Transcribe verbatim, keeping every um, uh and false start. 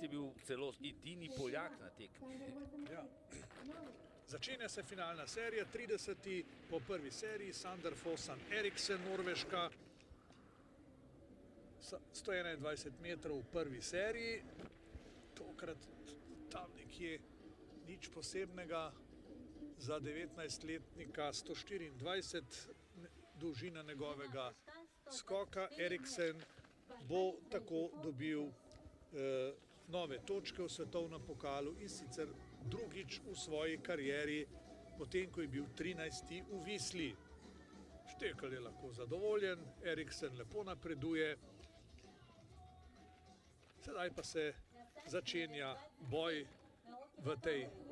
je bil celo edini Poljak na tekmi. Ja. Začenja se finalna serija, trideseti po prvi seriji, Sander Vossan, Eriksen, Norveška, sto enaindvajset metrov v prvi seriji, tokrat tam nekje nič posebnega za devetnajstletnika, sto štiriindvajset dolžina njegovega skoka. Eriksen bo tako dobil eh, nove točke v svetovnem pokalu in sicer drugič v svoji karieri, potem ko je bil trinajsti v Visli. Štekel je lahko zadovoljen, Eriksen lepo napreduje. Sedaj pa se začenja boj v tej